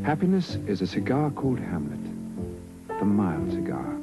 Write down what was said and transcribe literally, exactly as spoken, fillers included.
Happiness is a cigar called Hamlet, the mild cigar.